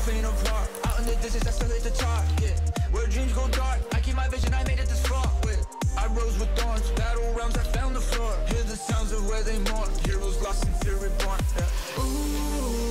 faint of heart. Out in the distance, I still hit the top, yeah. Where dreams go dark, I keep my vision, I made it this far, yeah. I rose with thorns, battle realms, I found the floor. Hear the sounds of where they mourn, heroes lost since they're reborn, yeah. Ooh.